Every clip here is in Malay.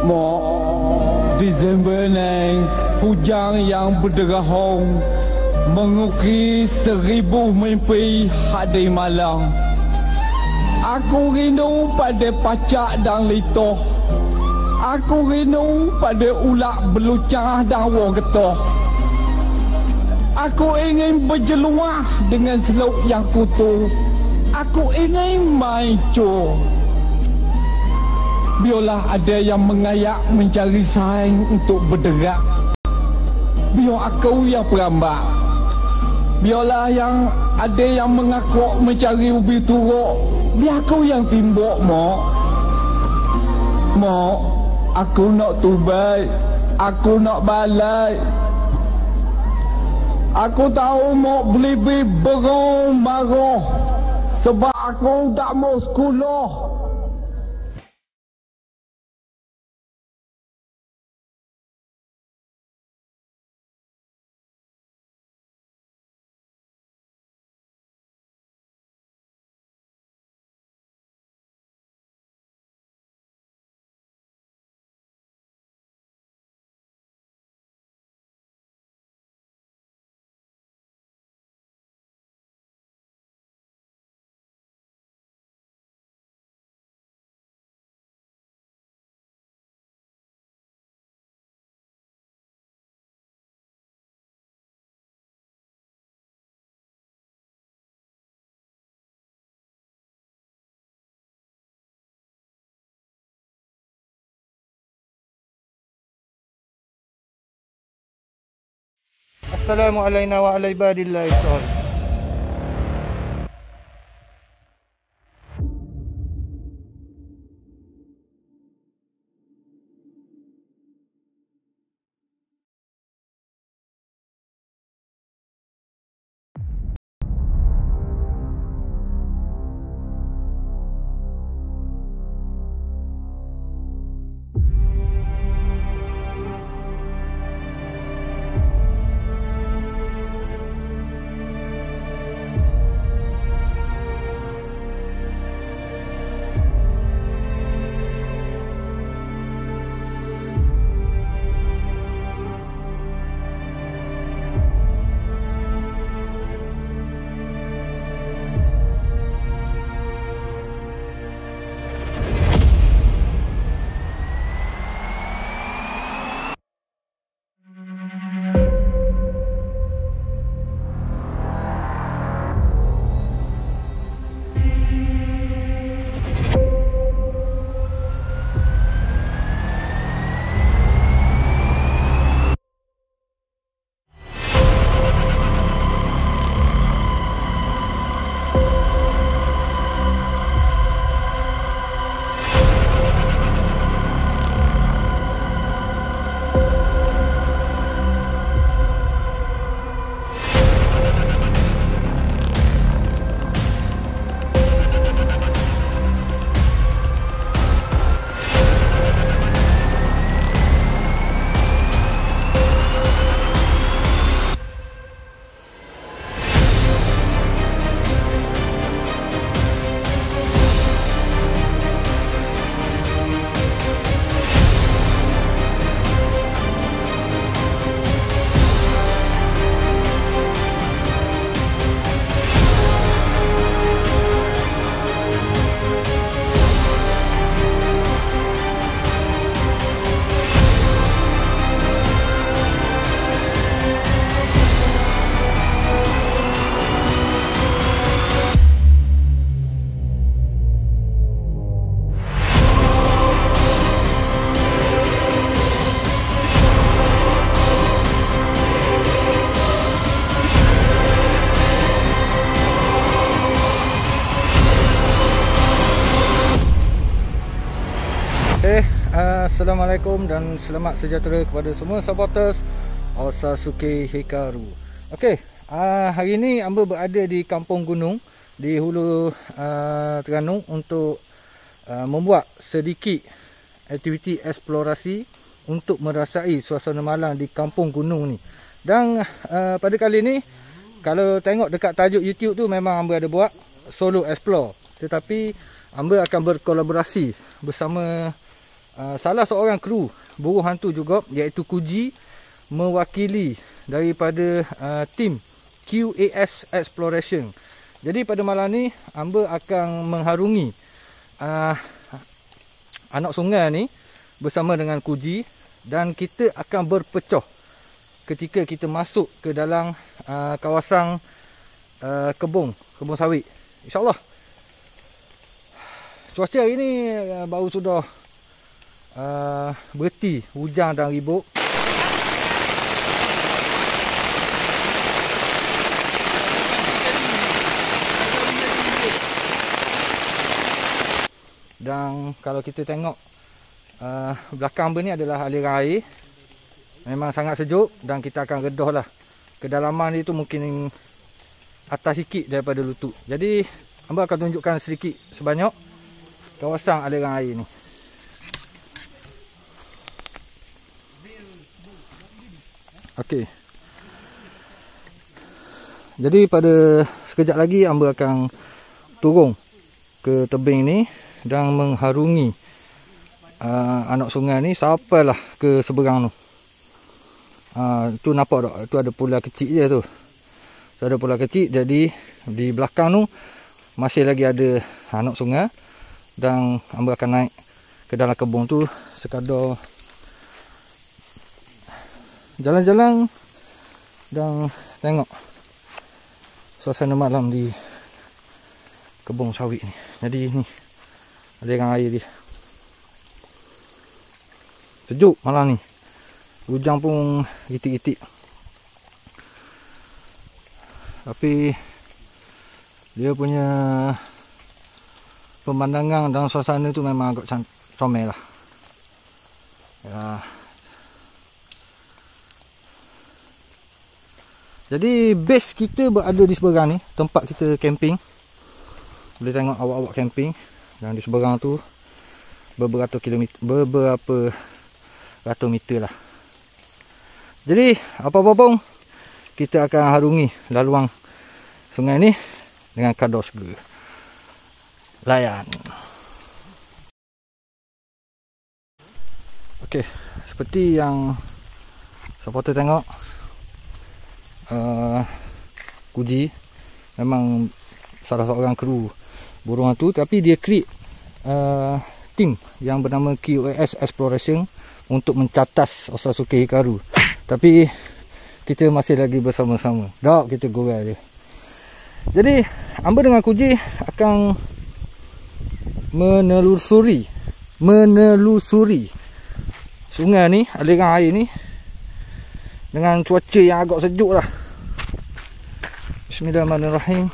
Mak, Disember neng, hujan yang berderahong mengukir 1000 mimpi hadai malam. Aku rindu pada pacak dan litoh. Aku rindu pada ulak belucah dan wah getoh. Aku ingin berjeluah dengan seluk yang kutu. Aku ingin main cur. Biarlah ada yang mengayak mencari saing untuk berderak. Biar aku yang perambat. Biarlah yang ada yang mengakuk mencari ubi turuk. Biar aku yang timbuk, Mak. Mak, aku nak tubai. Aku nak balai. Aku tahu Mak beli berong marah. Sebab aku tak mau sekolah. Assalamualaikum warahmatullahi wabarakatuh. Assalamualaikum dan selamat sejahtera kepada semua supporters Osasuke Hikaru. Okey, hari ini Amba berada di Kampung Gunung di hulu Terengganu untuk membuat sedikit aktiviti eksplorasi untuk merasai suasana malam di Kampung Gunung ni. Dan pada kali ni, kalau tengok dekat tajuk YouTube tu, memang Amba ada buat solo explore, tetapi Amba akan berkolaborasi bersama salah seorang kru buruh hantu juga, iaitu Kuji, mewakili daripada tim QAS Exploration. Jadi pada malam ni Amba akan mengharungi anak sungai ni bersama dengan Kuji, dan kita akan berpecah ketika kita masuk ke dalam kawasan kebun sawit, InsyaAllah. Cuaca hari ni baru sudah berhenti hujan dan ribut. Dan kalau kita tengok belakang ni adalah aliran air. Memang sangat sejuk dan kita akan redah lah. Kedalaman dia tu mungkin atas sikit daripada lutut. Jadi Amba akan tunjukkan sedikit sebanyak kawasan aliran air ni. Okey. Jadi pada sekejap lagi Amba akan turun ke tebing ni dan mengharungi anak sungai ni sampailah ke seberang tu. Tu nampak tak? Tu ada pula kecil je tu. Tu ada pula kecil, jadi di belakang tu masih lagi ada anak sungai, dan Amba akan naik ke dalam kebun tu sekadar jalan-jalan dan tengok suasana malam di kebun sawit ni. Jadi ni aliran air dia. Sejuk malam ni. Hujan pun itik-itik. Tapi dia punya pemandangan dan suasana tu memang agak comel lah. Ya. Jadi base kita berada di seberang ni, tempat kita camping. Boleh tengok awak-awak camping. Dan di seberang tu beberapa ratus meter lah. Jadi apa-apa pun kita akan harungi laluan sungai ni dengan kadar segera. Layan. Okey, seperti yang supporter tengok, Kuji memang salah seorang kru buruh hantu, tapi dia create tim yang bernama QAS Exploration untuk mencatas Osazuke Hikaru. Tapi kita masih lagi bersama-sama. Dak kita gorel je. Jadi Amba dengan Kuji akan menelusuri sungai ni, aliran air ni, dengan cuaca yang agak sejuk lah. Bismillahirrahmanirrahim.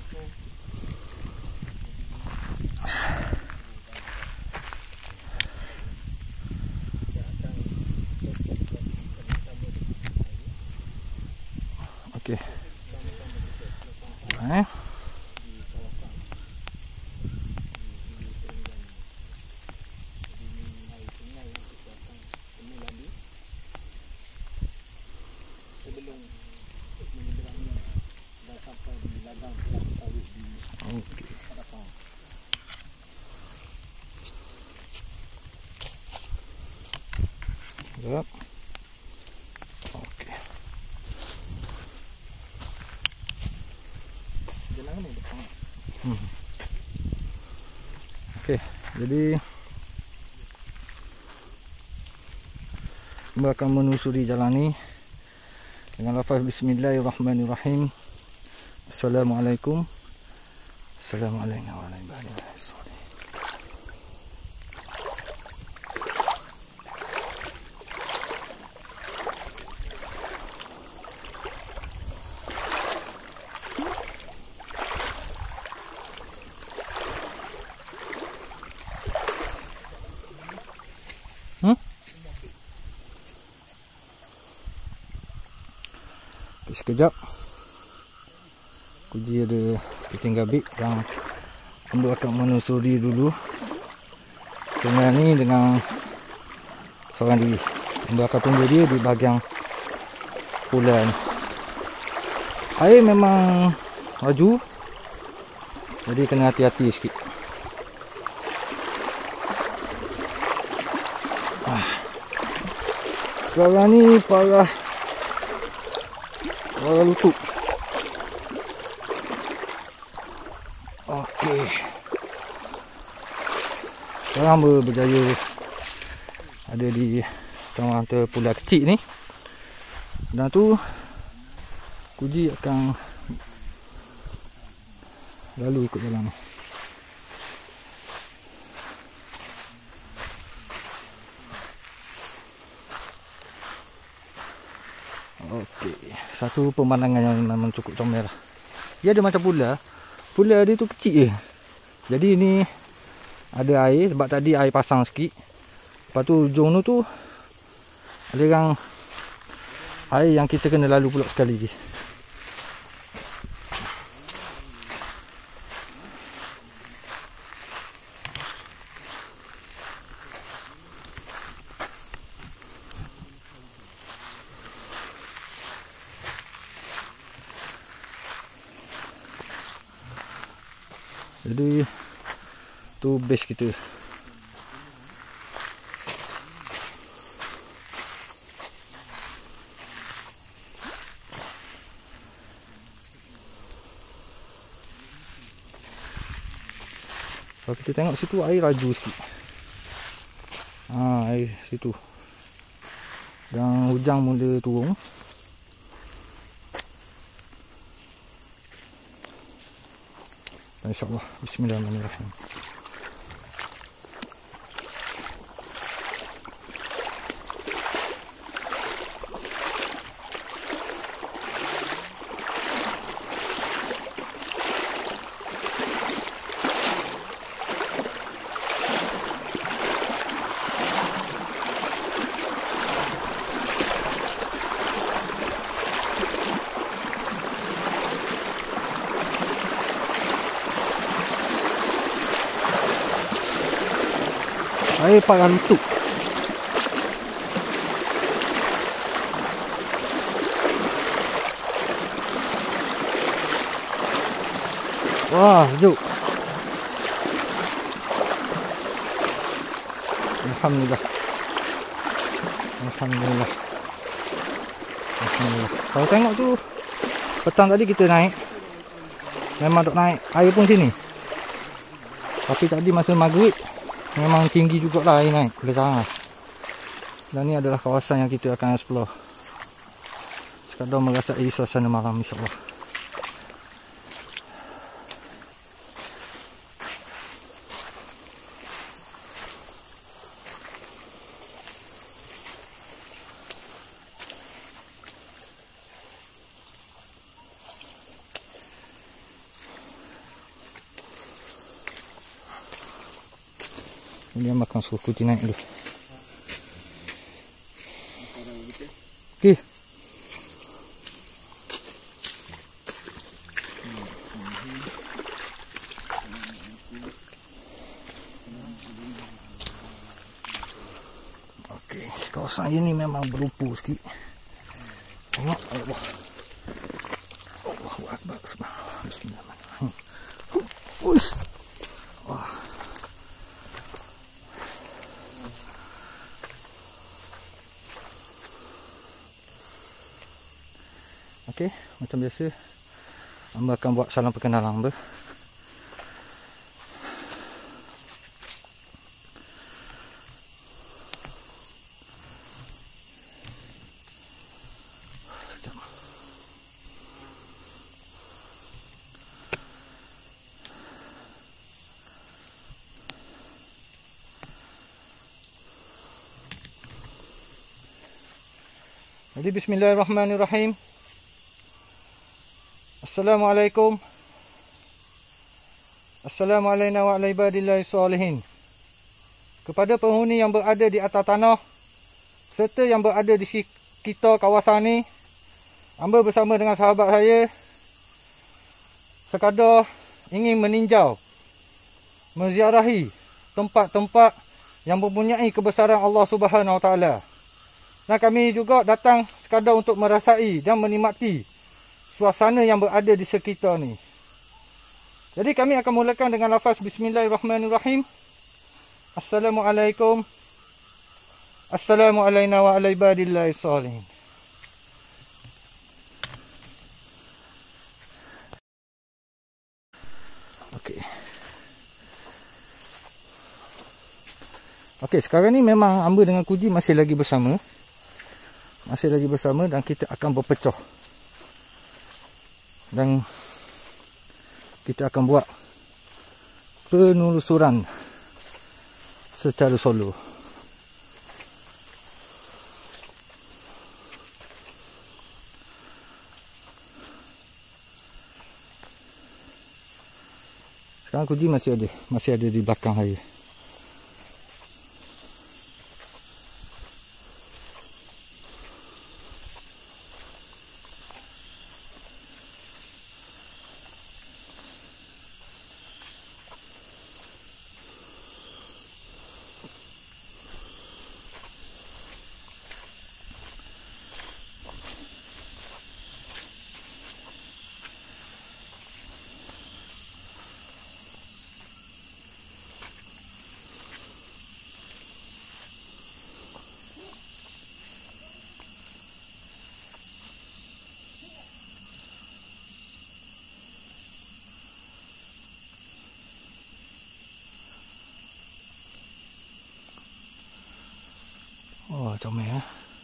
Okey. Yep. Okey. Okey, jadi Amba akan menelusuri jalan ni dengan lafaz Bismillahirrahmanirrahim. Assalamualaikum. Assalamualaikum warahmatullahi wabarakatuh. Sekejap Kuji ada ketinggal big, dan Amba akan menelusuri dulu sungai ni dengan seorang diri. Amba akan tunggu dia di bahagian pula ni. Air memang laju, jadi kena hati-hati sikit. Sekarang ni parah lutut. Okey. Sekarang berjaya ada di tengah antara pulau kecil ni. Dan tu Kuji akan lalu ikut jalan ni. Okey, satu pemandangan yang memang cukup comel lah. Dia ada macam pula dia tu kecil je. Jadi ni ada air sebab tadi air pasang sikit. Lepas tu ujung tu aliran air yang kita kena lalu pula sekali je. Jadi tu base kita. Kalau kita tengok situ air laju sikit. Air situ. Dan hujan mula turun. InsyaAllah. Bismillahirrahmanirrahim. Air parah lutut. Wah, sejuk. Alhamdulillah. Alhamdulillah. Alhamdulillah. Kalau tengok tu petang tadi kita naik. Memang dok naik air pun sini. Tapi tadi masa maghrib memang tinggi jugalah air naik boleh tahan. Dan ni adalah kawasan yang kita akan explore. Sekadar merasai suasana malam, insyaAllah. Dia makan suruh Kuji naik dulu. Okey. Okey, kawasan ini memang berlumpur sikit. Tengok, Allah. Allahu Akbar. Bismillahirrahmanirrahim. Uish. Wah. Okey, macam biasa hamba akan buat salam perkenalan hamba. Jadi bismillahirrahmanirrahim. Assalamualaikum. Assalamualaikum wa ala ibadillahi salihin. Kepada penghuni yang berada di atas tanah serta yang berada di sekitar kawasan ni, hamba bersama dengan sahabat saya sekadar ingin meninjau, menziarahi tempat-tempat yang mempunyai kebesaran Allah Subhanahu Wa Taala. Dan kami juga datang sekadar untuk merasai dan menikmati suasana yang berada di sekitar ni. Jadi kami akan mulakan dengan lafaz Bismillahirrahmanirrahim. Assalamualaikum Assalamualaikum wa ala ibadillahi salihin. Okey. Okey, sekarang ni memang Amba dengan Kuji masih lagi bersama. Masih lagi bersama dan kita akan berpecah. Dan kita akan buat penelusuran secara solo. Sekarang Kuji masih ada di belakang saya. Oh, comel ya.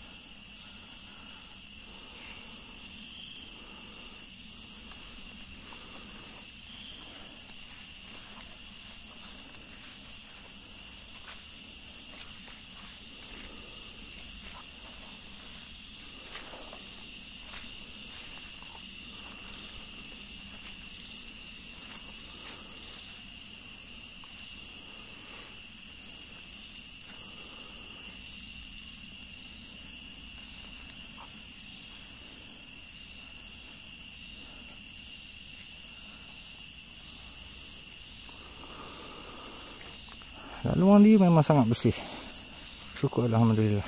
Laluan dia memang sangat bersih. Syukur alhamdulillah.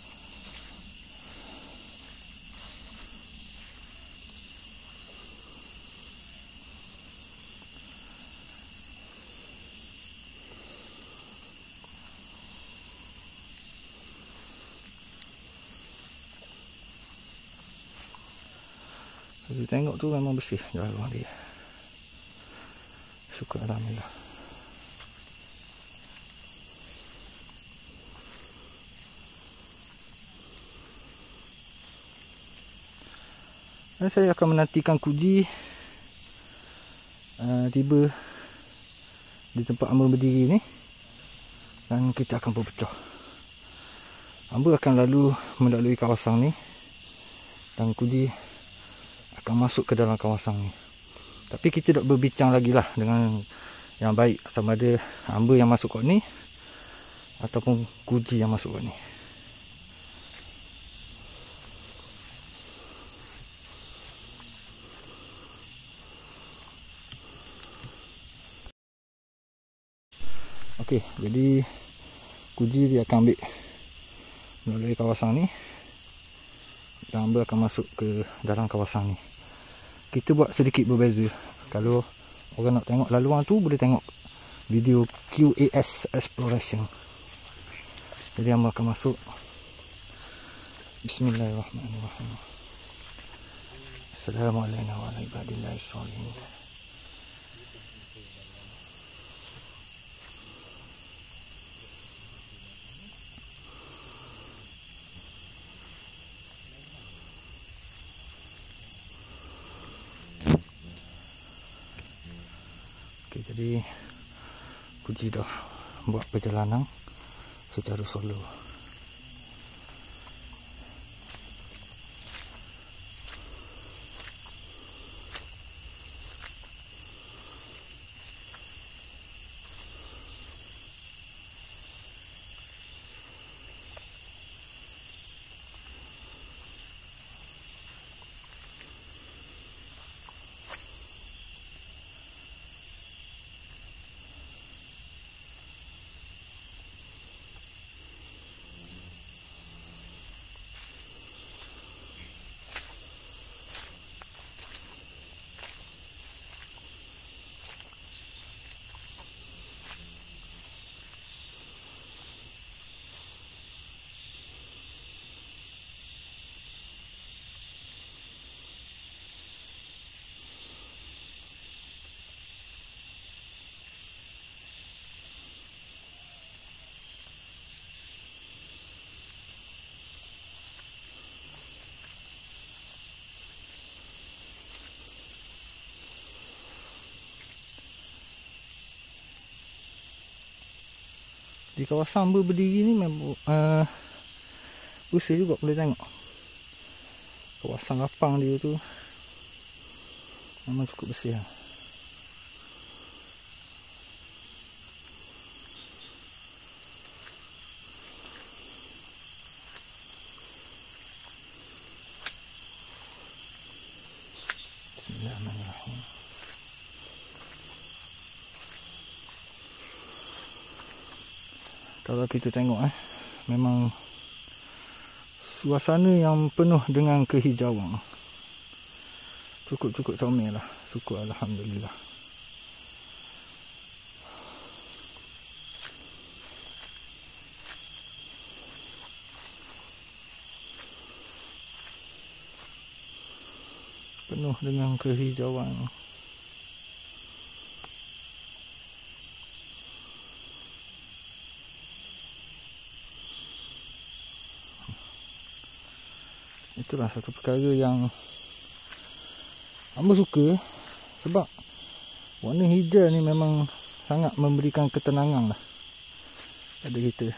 Jadi tengok tu memang bersih laluan dia. Syukur alhamdulillah. Dan saya akan menantikan Kuji tiba di tempat Amba berdiri ni. Dan kita akan berpecah. Amba akan melalui kawasan ni. Dan Kuji akan masuk ke dalam kawasan ni. Tapi kita tak berbincang lagi lah dengan yang baik. Sama ada Amba yang masuk kat ni ataupun Kuji yang masuk kat ni. Okey, jadi Kuji dia akan ambil melalui kawasan ni dan Amba akan masuk ke dalam kawasan ni. Kita buat sedikit berbeza. Kalau orang nak tengok laluan tu, boleh tengok video QAS Exploration. Jadi Amba akan masuk. Bismillahirrahmanirrahim. Assalamualaikum warahmatullahi wabarakatuh. Jadi Kuji dah buat perjalanan secara solo. Di kawasan Amba berdiri ni memang bersih juga, boleh tengok. Kawasan lapang dia tu memang cukup bersih lah. Bismillahirrahmanirrahim. Kalau kita tengok memang suasana yang penuh dengan kehijauan. Cukup comel lah. Syukur alhamdulillah. Penuh dengan kehijauan. Itulah satu perkara yang Amba suka, sebab warna hijau ni memang sangat memberikan ketenangan lah pada kita.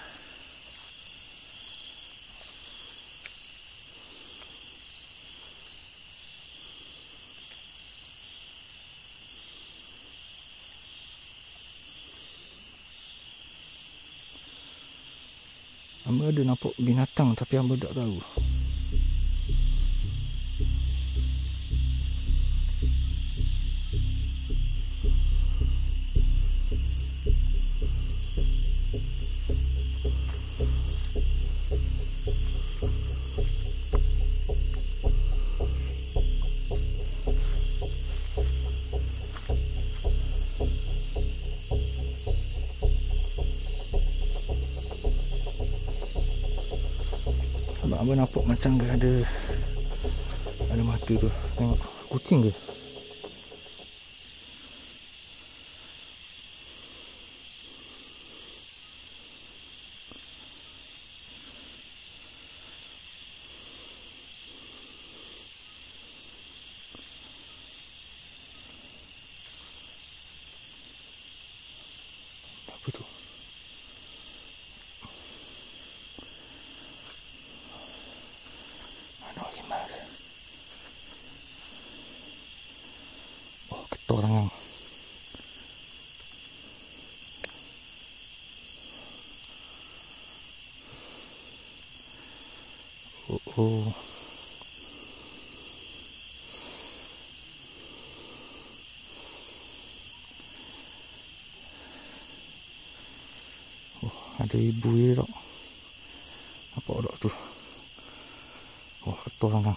Amba ada nampak binatang tapi Amba tak tahu. Abang nampak macam ada mata tu. Tengok kucing ke? Apa tu? Orang ada ibu dia tak? Apa orang tu? Ketua orang.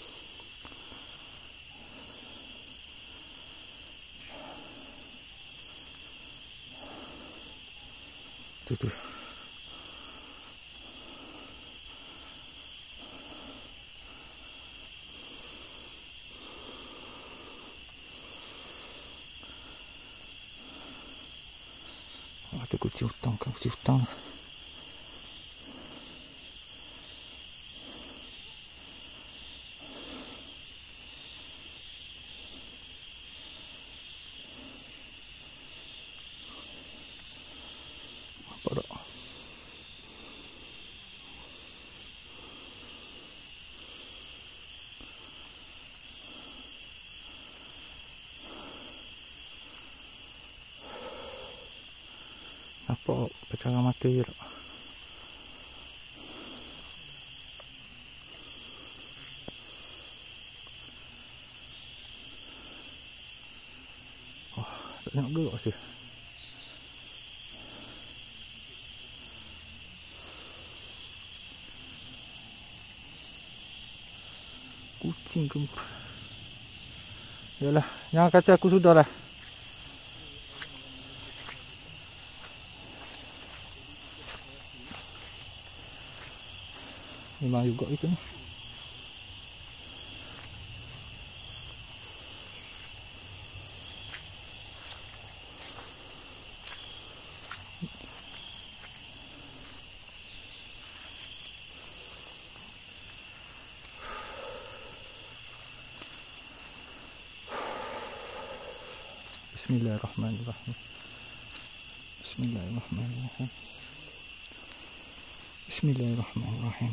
Tu. Ada kucing hutan kan, kucing hutan. Apa tak? Nampak pecahan mata je tak? Tak tengok gerak rasa. Kucing ke? Yalah, jangan kata aku sudah lah. Memang juga itu ni. Bismillahirrahmanirrahim. Bismillahirrahmanirrahim. Bismillahirrahmanirrahim.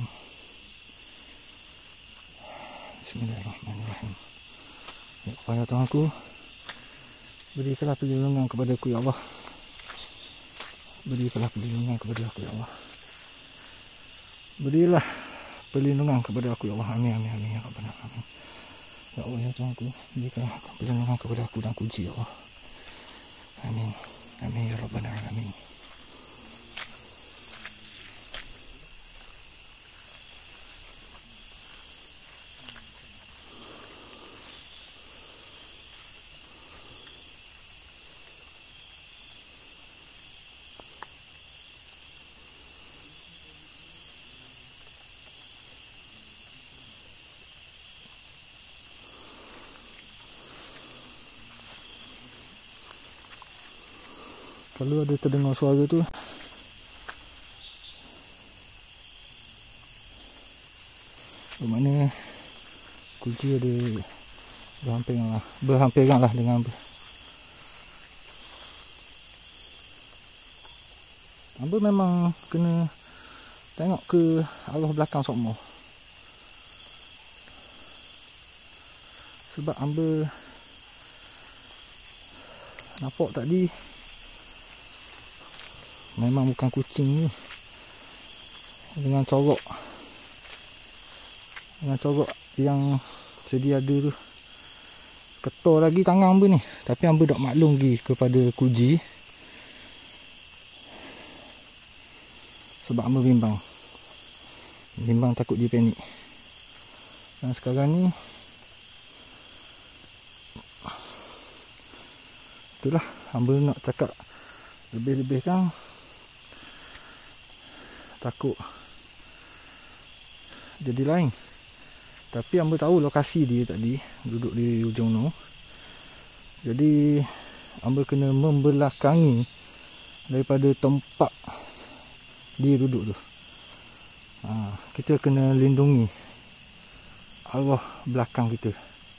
Bismillahirrahmanirrahim. Ya, kepada Tuhanku, berikanlah perlindungan kepada aku, ya Allah. Berikanlah perlindungan kepada aku, ya Allah. Berilah perlindungan kepada aku, ya Allah. Amin, amin, amin, ya Rabbal Alamin. Ya Allah, ya Tuhanku, berikanlah perlindungan kepada aku dan puji, ya Allah. Amin, amin, ya Rabbal Alamin. Kalau ada terdengar suara tu, bermakna kunci ada berhampiran lah dengan hamba. Memang kena tengok ke arah belakang semua, sebab hamba nampak tadi memang bukan kucing ni, dengan corok yang sedia ada tu. Ketor lagi tangan hamba ni, tapi hamba tak maklum lagi kepada kuji, sebab hamba bimbang takut dia panik. Dan sekarang ni itulah hamba nak cakap lebih-lebih kan, takut jadi lain. Tapi hamba tahu lokasi dia tadi duduk di ujung tu. Jadi hamba kena membelakangi daripada tempat dia duduk tu. Kita kena lindungi arah belakang kita.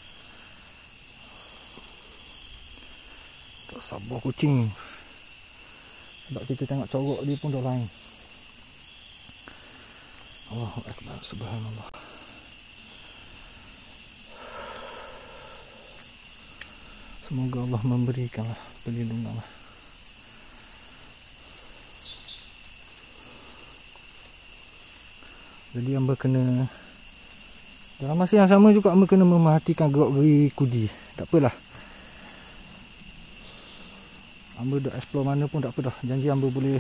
Tak sabar kucing, sebab kita tengok corok dia pun dah lain. Allahu Akbar, subhanallah. Semoga Allah memberikanlah perlindungan. Jadi hamba kena, dalam masa yang sama juga hamba kena memerhatikan gerak-geri kuji. Tak apalah, hamba dah explore mana pun tak apa dah. Janji hamba boleh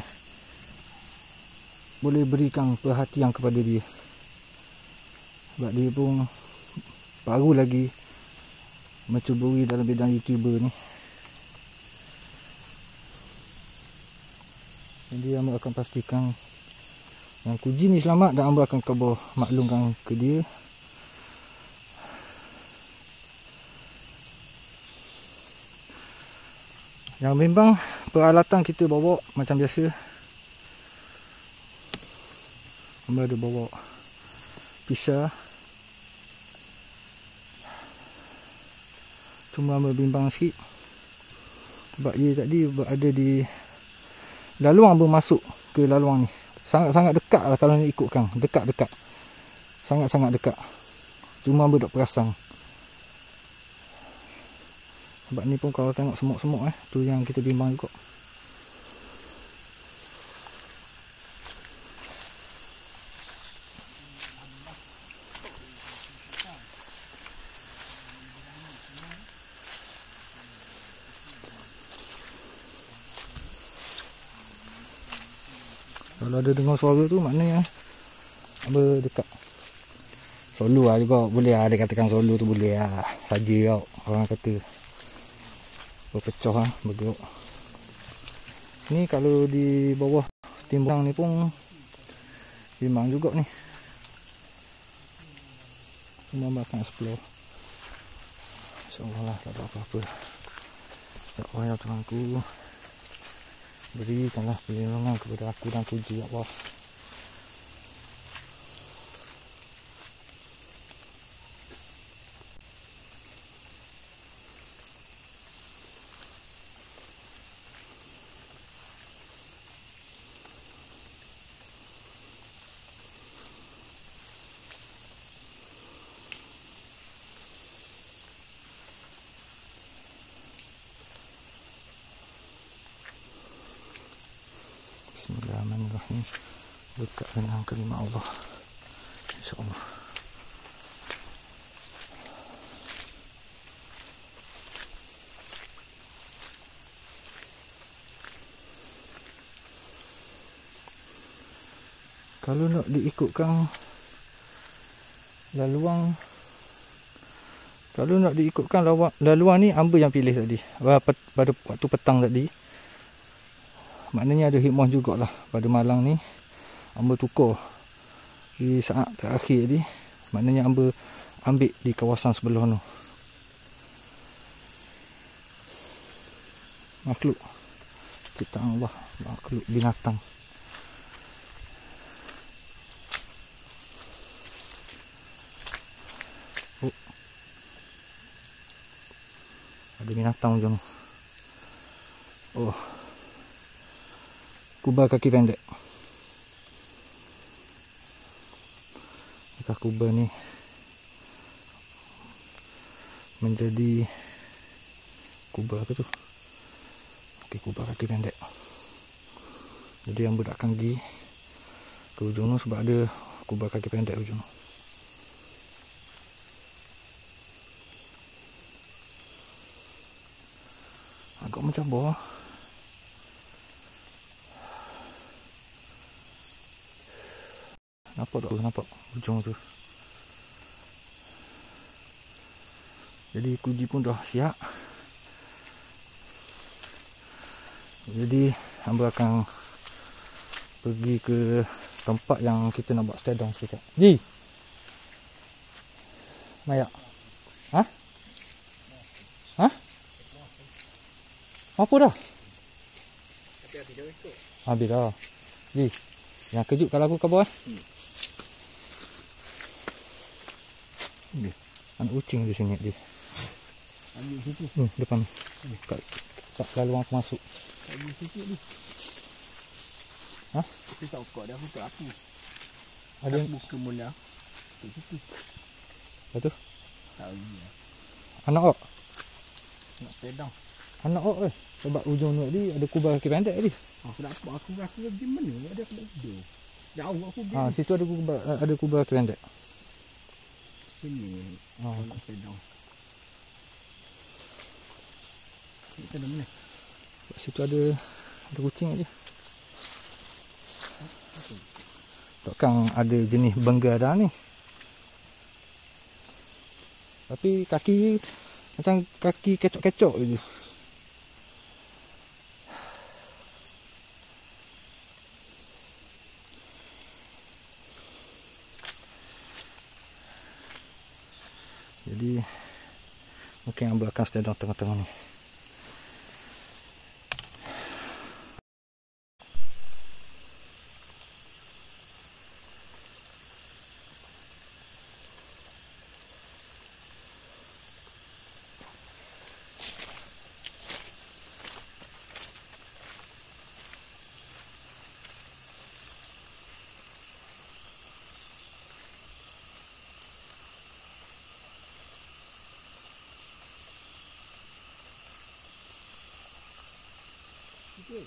berikan perhatian kepada dia, sebab dia pun baru lagi mencuburi dalam bidang YouTuber ni. Jadi hamba akan pastikan yang kuji ni selamat, dan hamba akan khabar maklumkan ke dia. Yang memang peralatan kita bawa macam biasa. Hamba ada bawa pisau. Cuma hamba bimbang sikit, sebab dia tadi berada di laluang, hamba masuk ke laluang ni sangat-sangat dekat lah. Kalau nak ikutkan, dekat-dekat, sangat-sangat dekat. Cuma hamba tak perasan. Sebab ni pun kalau tengok semut-semut tu yang kita bimbang juga. Kalau ada dengar suara tu, maknanya hamba dekat. Solo lah juga boleh lah, dia katakan solo tu boleh lah. Saja tau, orang kata berpecah lah, bergerak. Ni kalau di bawah timbang ni pun bimbang juga ni. Cuma hamba akan explore. InsyaAllah lah, tak ada apa-apa. Ya Allah, ya Tuhanku, berikanlah perlindungan kepada aku dan puji, ya Allah. Bismillahirrahmanirrahim. Dekat dengan kalimah Allah, InsyaAllah. Kalau nak diikutkan laluan, laluan ni hamba yang pilih tadi pada waktu petang tadi. Maknanya ada hikmah jugalah. Pada malam ni hamba tukar di saat terakhir tadi. Maknanya hamba ambil di kawasan sebelah tu. Makhluk ciptaan Allah, makhluk binatang. Ada binatang hujung. Oh, kubah kaki pendek. Jika kubah ni menjadi kubah apa tu? Okey, kubah kaki pendek. Jadi yang takkan pergi ke hujung tu sebab ada kubah kaki pendek hujung. Agak macam bawah. Nampak hujung tu. Jadi kuji pun dah siap. Jadi hamba akan pergi ke tempat yang kita nak buat stadium sekejap. Ji. Maya. Hah? Hah? Apa dah? Habis dah. Ji, yang kejut kalau aku kabur anak kucing di sini dia. Ambil situ. Depan. Kat laluan aku masuk. Ambil situ ni. Hah? Tapi sokok dah untuk aku. Ada buka mula. Di situ. Betul? Tahu dia. Anak ok. Nak sedang. Anak ok sebab hujung tu tadi ada kubah kaki pendek tadi. Aku nak apa? Aku pergi mana? Ada aku nak tidur. Jauh aku pergi. Situ ada kubah kaki pendek. Sini. Aku nak sedang. Sedang mana? Situ ada kucing aja. Takkan ada jenis benggara ni. Tapi kaki macam kaki kecok-kecok je. Jadi mungkin hamba akan stay dalam tengah-tengah ni. Okay.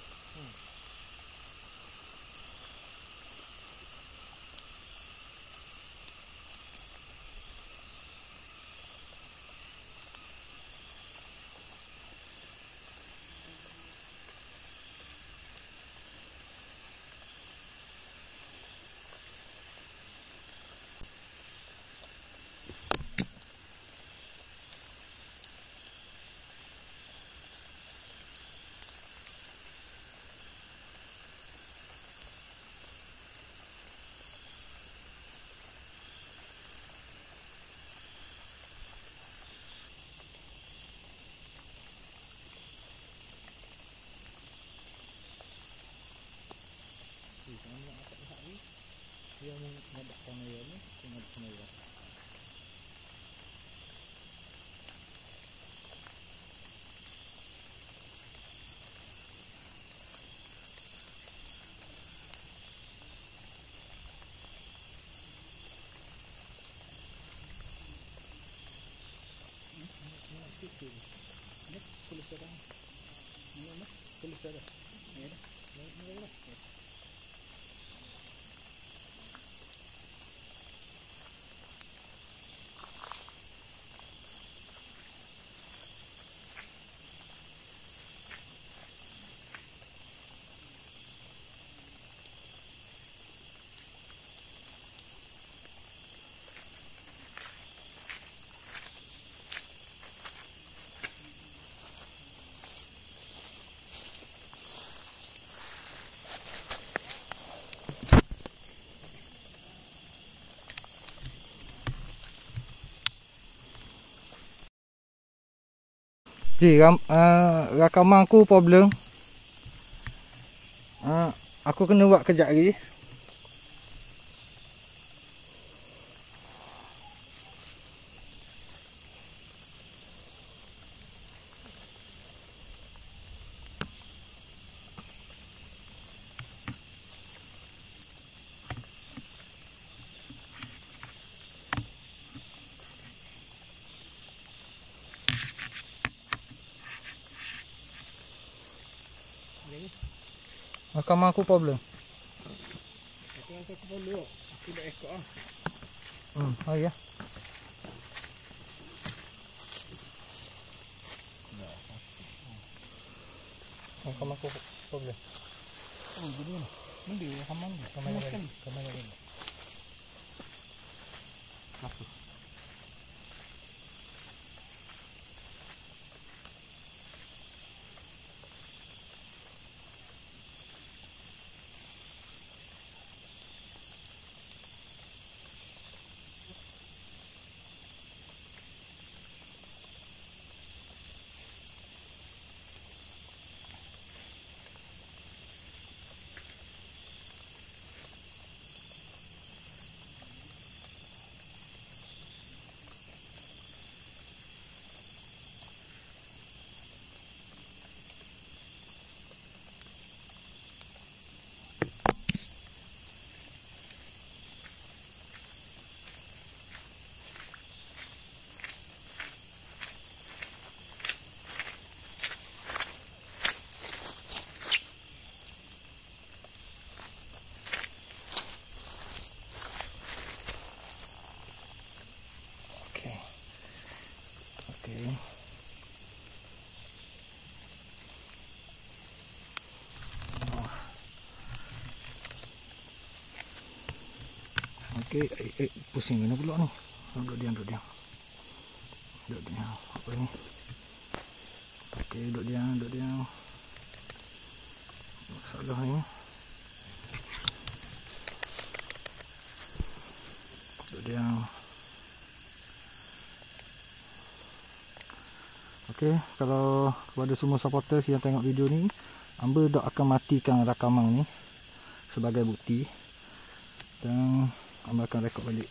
Dia mengadapkan air ni, mengadapkan air. Tulis ada. Tulis ada. Ya dah. Ji, rakaman aku problem. Aku kena buat kejap lagi. Rakaman aku problem. Aku rasa aku perlu. Aku dah ekor ah. Oh ya. Rakaman aku problem. Oh, jadi mana? Mandi rakaman. Kamera ni. Kamera ni. Hapus. Okey. Okey. Okey, pusing kena pula ni. Duduk diam. Duduk diam. Apa ni? Okey, duduk diam. Masalah ni. Duduk diam. Okey, kalau kepada semua supporters yang tengok video ni, Amba dah akan matikan rakaman ni sebagai bukti dan Amba akan rekod balik.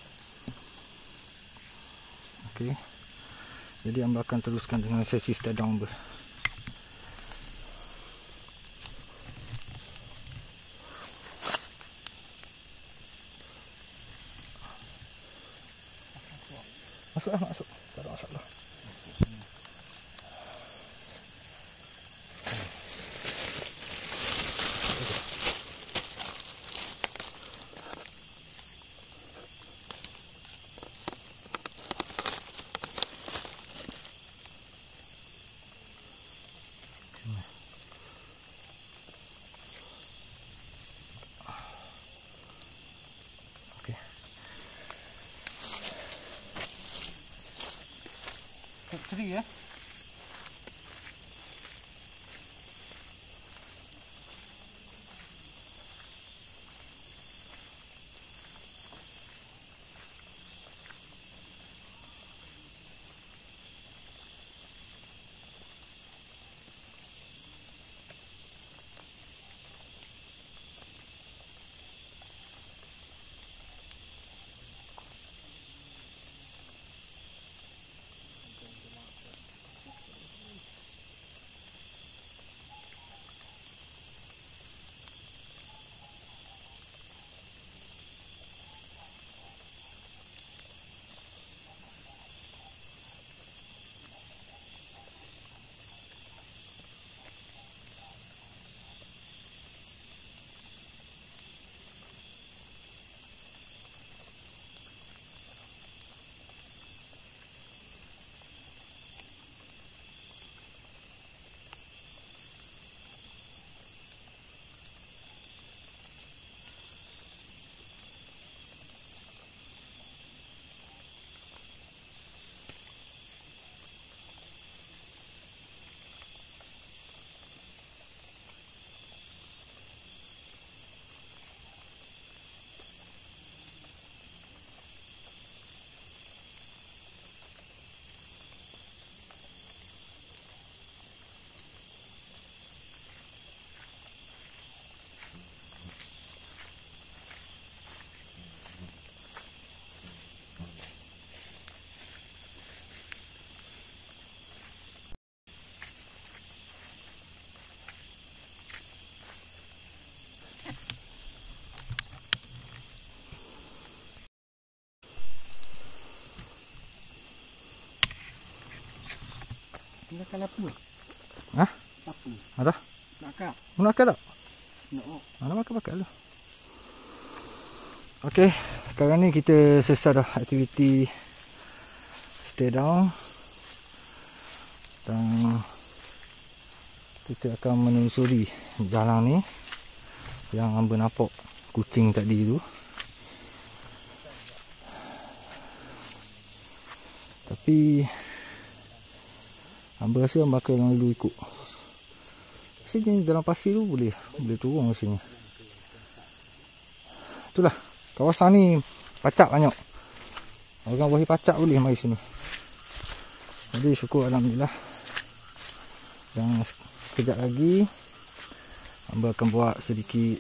Okey. Jadi Amba akan teruskan dengan sesi step down Amba. Masuk. Tak ada masalah. Okey. Factory ya. Nak apa? Hah? Apa? Ada? Nak kak? Nak makan tak? Nak. Mana makan lu. Okey, sekarang ni kita selesai dah aktiviti stay down. Dan kita akan menelusuri jalan ni yang hamba nampak kucing tadi tu. Tapi hamba rasa hamba akan lalu ikut. Sini dalam pasir tu boleh turun ke sini. Itulah, kawasan ni pacak banyak. Orang buah pacak boleh mari sini. Jadi syukur alhamdulillah. Dan sekejap lagi hamba akan buat sedikit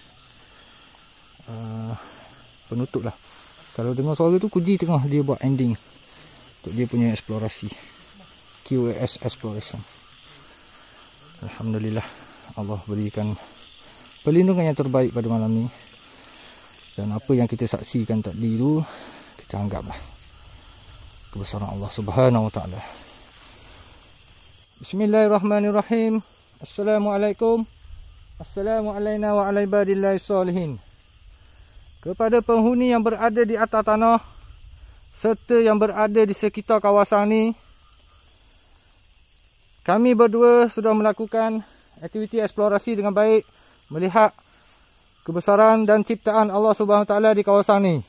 penutup lah. Kalau dengar suara tu Kuji tengah dia buat ending untuk dia punya eksplorasi, QAS exploration. Alhamdulillah Allah berikan perlindungan yang terbaik pada malam ni. Dan apa yang kita saksikan tadi tu kita anggaplah kebesaran Allah Subhanahu Wa Taala. Bismillahirrahmanirrahim. Assalamualaikum. Assalamualaikum wa ala ibadillahi salihin. Kepada penghuni yang berada di atas tanah serta yang berada di sekitar kawasan ni, kami berdua sudah melakukan aktiviti eksplorasi dengan baik, melihat kebesaran dan ciptaan Allah Subhanahu Wa Taala di kawasan ni.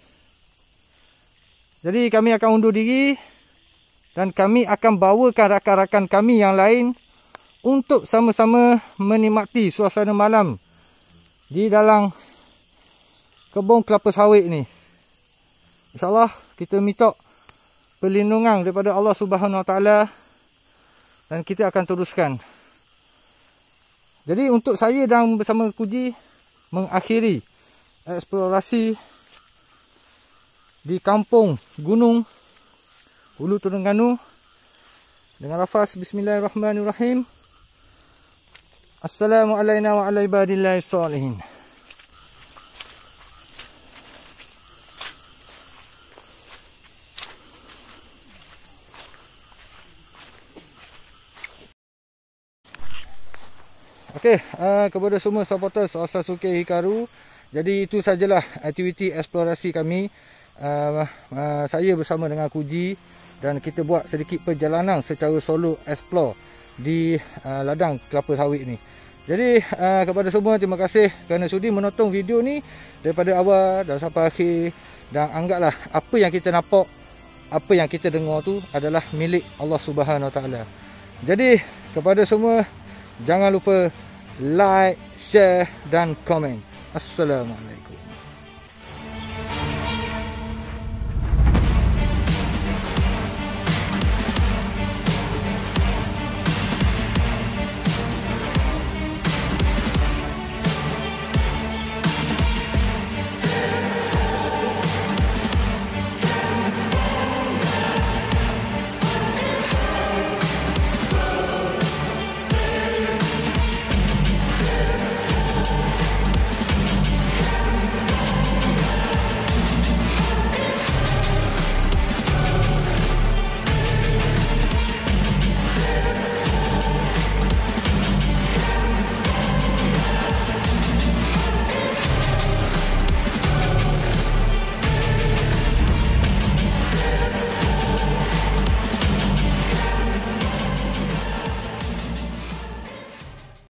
Jadi kami akan undur diri dan kami akan bawakan rakan-rakan kami yang lain untuk sama-sama menikmati suasana malam di dalam kebun kelapa sawit ni. InsyaAllah kita minta perlindungan daripada Allah Subhanahu Wa Taala dan kita akan teruskan. Jadi untuk saya dan bersama Kuji mengakhiri eksplorasi di kampung Gunung Hulu Terengganu dengan lafaz Bismillahirrahmanirrahim. Assalamualaikum wa ala ibadillahi salihin. Okey, kepada semua supporters Osazuke Hikaru, jadi itu sajalah aktiviti eksplorasi kami. Saya bersama dengan Kuji dan kita buat sedikit perjalanan secara solo explore di ladang kelapa sawit ni. Jadi kepada semua terima kasih kerana sudi menonton video ni daripada awal dan sampai akhir, dan anggaplah apa yang kita nampak, apa yang kita dengar tu adalah milik Allah Subhanahu Wa Taala. Jadi kepada semua jangan lupa like, share dan komen. Assalamualaikum.